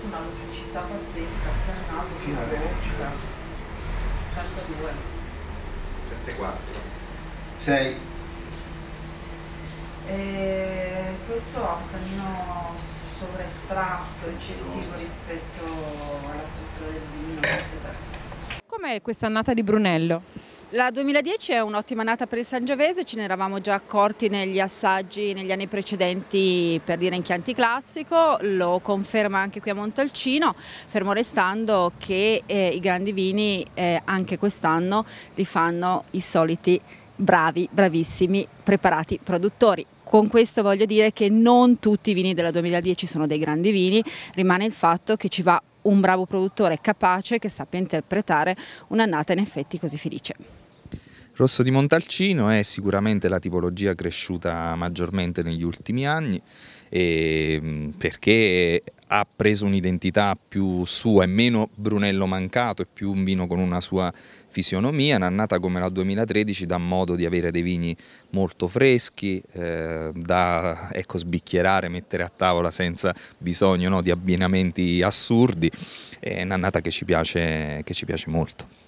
una rusticità pazzesca, sia il naso che la bocca. 72. 7,4. 6. Questo ha un tanino sovraestratto, eccessivo rispetto alla struttura del vino. Com'è questa annata di Brunello? La 2010 è un'ottima annata per il Sangiovese, ce ne eravamo già accorti negli assaggi negli anni precedenti per dire in Chianti Classico, lo conferma anche qui a Montalcino, fermo restando che i grandi vini anche quest'anno li fanno i soliti bravissimi, preparati produttori. Con questo voglio dire che non tutti i vini della 2010 sono dei grandi vini, rimane il fatto che ci va un bravo produttore capace che sappia interpretare un'annata in effetti così felice. Rosso di Montalcino è sicuramente la tipologia cresciuta maggiormente negli ultimi anni perché ha preso un'identità più sua e meno Brunello mancato, è più un vino con una sua fisionomia. Un'annata come la 2013 dà modo di avere dei vini molto freschi, da sbicchierare, mettere a tavola senza bisogno, no, di abbinamenti assurdi. È un'annata che ci piace molto.